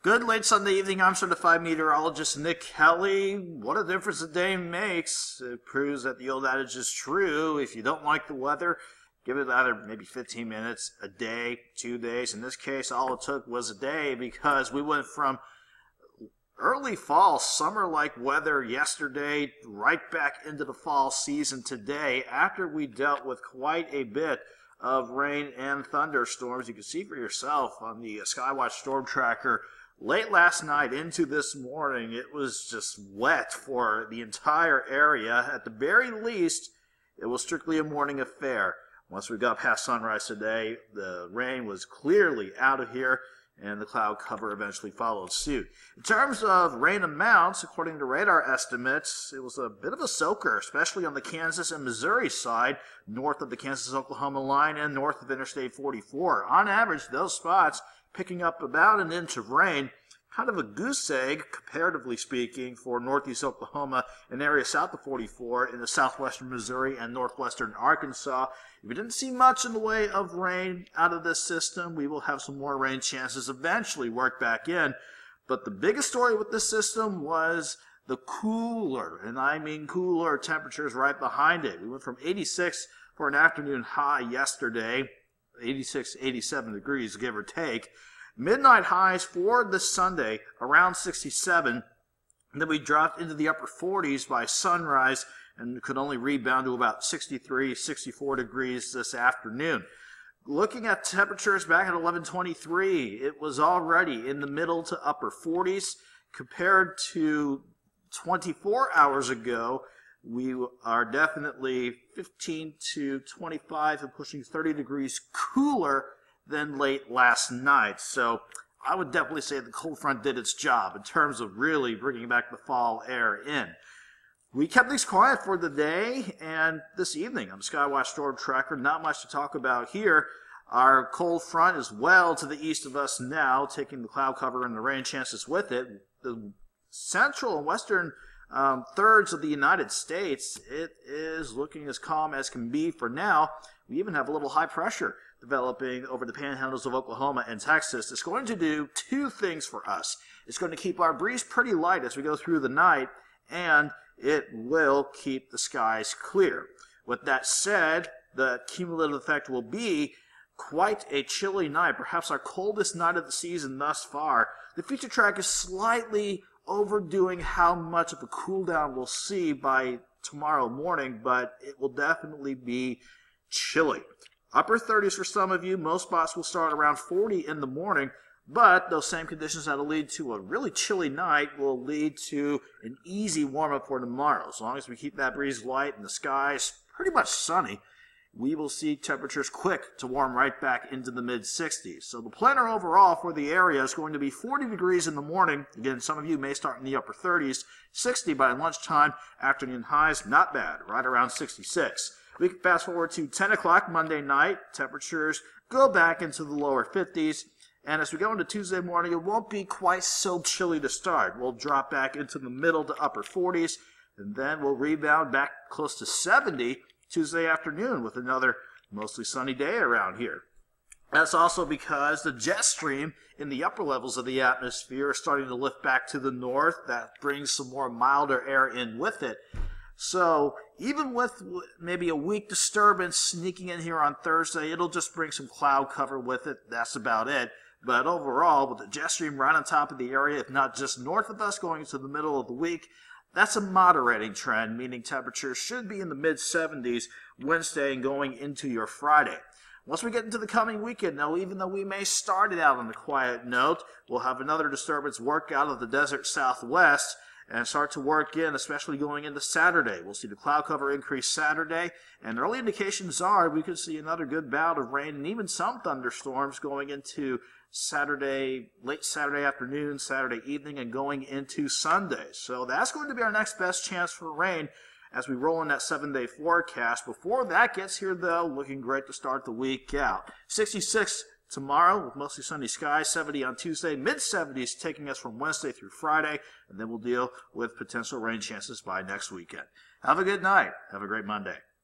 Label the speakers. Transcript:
Speaker 1: Good late Sunday evening. I'm certified meteorologist Nick Kelly. What a difference a day makes. It proves that the old adage is true. If you don't like the weather, give it either maybe 15 minutes, a day, 2 days. In this case, all it took was a day because we went from early fall, summer-like weather yesterday right back into the fall season today after we dealt with quite a bit of rain and thunderstorms. You can see for yourself on the Skywatch Storm Tracker. Late last night into this morning, it was just wet for the entire area. At the very least, it was strictly a morning affair. Once we got past sunrise today, the rain was clearly out of here, and the cloud cover eventually followed suit. In terms of rain amounts, according to radar estimates, it was a bit of a soaker, especially on the Kansas and Missouri side, north of the Kansas-Oklahoma line and north of Interstate 44. On average, those spots picking up about an inch of rain, kind of a goose egg, comparatively speaking, for northeast Oklahoma and areas south of 44 in the southwestern Missouri and northwestern Arkansas. If we didn't see much in the way of rain out of this system, we will have some more rain chances eventually work back in. But the biggest story with this system was the cooler, and I mean cooler temperatures right behind it. We went from 86 for an afternoon high yesterday, 86, 87 degrees, give or take. Midnight highs for this Sunday, around 67. And then we dropped into the upper 40s by sunrise and could only rebound to about 63, 64 degrees this afternoon. Looking at temperatures back at 11:23, it was already in the middle to upper 40s. Compared to 24 hours ago, we are definitely 15 to 25 and pushing 30 degrees cooler than late last night. So I would definitely say the cold front did its job in terms of really bringing back the fall air in. We kept things quiet for the day, and this evening on the Skywatch Storm Tracker, not much to talk about here. Our cold front is well to the east of us now, taking the cloud cover and the rain chances with it. The central and western thirds of the United States, it is looking as calm as can be for now. We even have a little high pressure developing over the panhandles of Oklahoma and Texas. It's going to do two things for us. It's going to keep our breeze pretty light as we go through the night, and it will keep the skies clear. With that said, the cumulative effect will be quite a chilly night, perhaps our coldest night of the season thus far. The feature track is slightly overdoing how much of a cool down we'll see by tomorrow morning, but it will definitely be chilly. Upper 30s for some of you. Most spots will start around 40 in the morning, but those same conditions that will lead to a really chilly night will lead to an easy warm-up for tomorrow. As long as we keep that breeze light and the skies pretty much sunny, we will see temperatures quick to warm right back into the mid-60s. So the planner overall for the area is going to be 40 degrees in the morning. Again, some of you may start in the upper 30s. 60 by lunchtime. Afternoon highs, not bad, right around 66. We can fast forward to 10 o'clock Monday night. Temperatures go back into the lower 50s. And as we go into Tuesday morning, it won't be quite so chilly to start. We'll drop back into the middle to upper 40s, and then we'll rebound back close to 70 Tuesday afternoon with another mostly sunny day around here. That's also because the jet stream in the upper levels of the atmosphere is starting to lift back to the north. That brings some more milder air in with it. So even with maybe a weak disturbance sneaking in here on Thursday, it'll just bring some cloud cover with it. That's about it. But overall, with the jet stream right on top of the area, if not just north of us going into the middle of the week, that's a moderating trend, meaning temperatures should be in the mid-70s Wednesday and going into your Friday. Once we get into the coming weekend, now, even though we may start it out on a quiet note, we'll have another disturbance work out of the desert southwest and start to work in, especially going into Saturday. We'll see the cloud cover increase Saturday, and early indications are we could see another good bout of rain and even some thunderstorms going into Saturday, late Saturday afternoon, Saturday evening, and going into Sunday. So that's going to be our next best chance for rain as we roll in that 7-day forecast. Before that gets here, though, looking great to start the week out. 66 tomorrow with mostly sunny skies, 70 on Tuesday, mid-70s taking us from Wednesday through Friday, and then we'll deal with potential rain chances by next weekend. Have a good night. Have a great Monday.